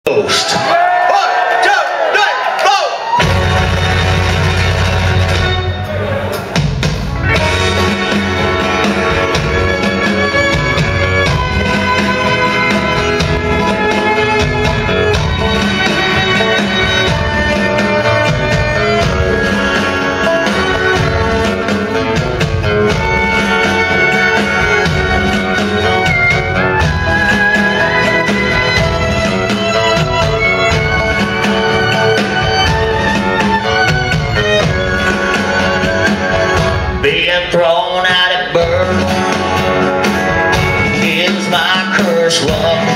Ghost. Being thrown out at birth is my curse, love.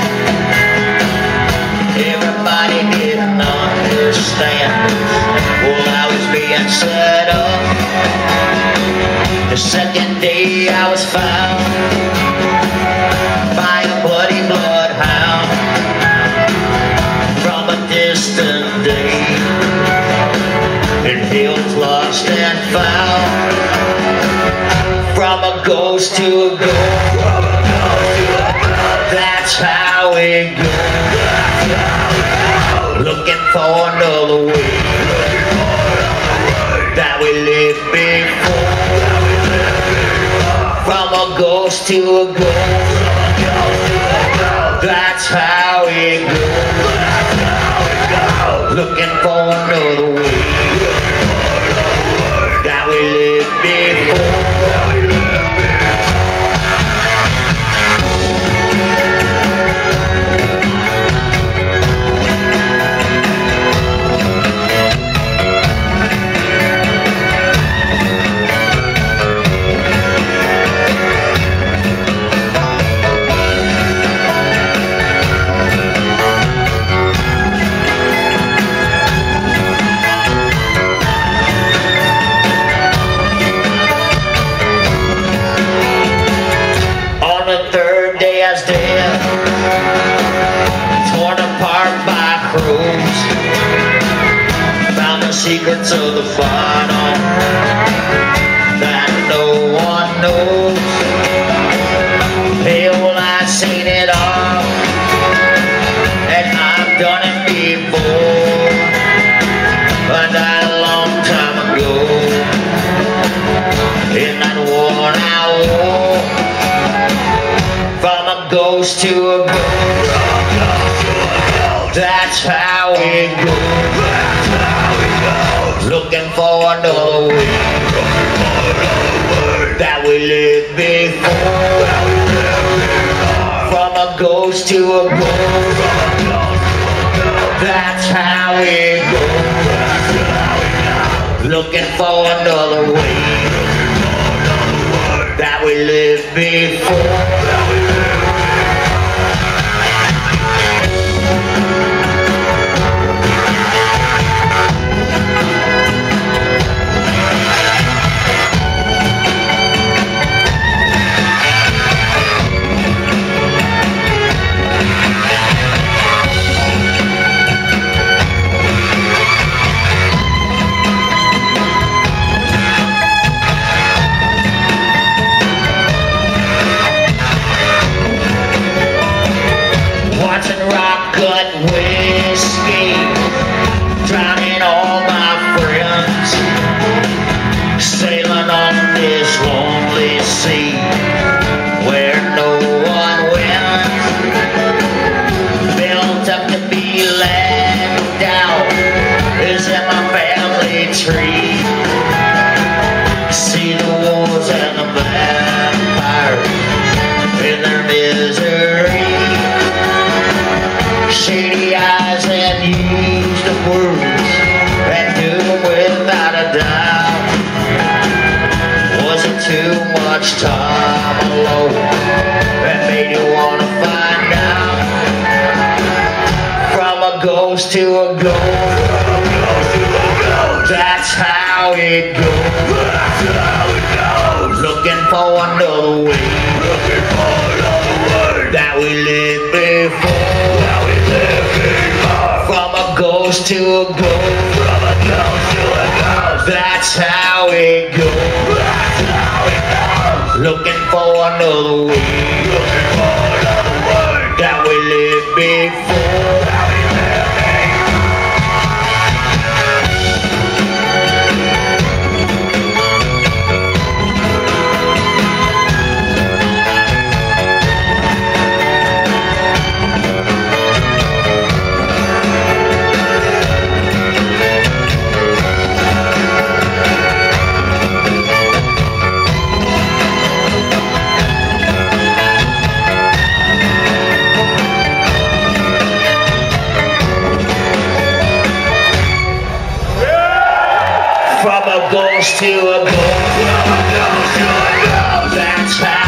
Everybody didn't understand. Well, I was being set up. The second day I was found by a bloody bloodhound from a distant day. In hills lost and found. From a ghost to a ghost, that's how it goes. Looking for another way that we lived before. From a ghost to a ghost, that's how it goes. Looking for another way that we lived before. Dead, torn apart by crows, found the secrets of the bottom that no one knows. Hey, well, I've seen it all, and I've done it before, but not a long time ago, in that worn out war. From a ghost to a ghost, that's how it goes. Looking for another way that we lived before. From a ghost to a ghost, that's how it goes. Looking for another way that we lived before. Cut whiskey, drowning all my friends, sailing on this lonely sea where no one wins. Built up to be let down is in my family tree. See the wolves and the vampires in their misery. Shady eyes and used the words and do them without a doubt. Was it too much time alone that made you want to find out? From a ghost to a ghost, that's how it goes. Looking for another way that we lived before. From a ghost to a ghost, that's how it goes. Looking for another way that we lived before. goes to a goal. That's how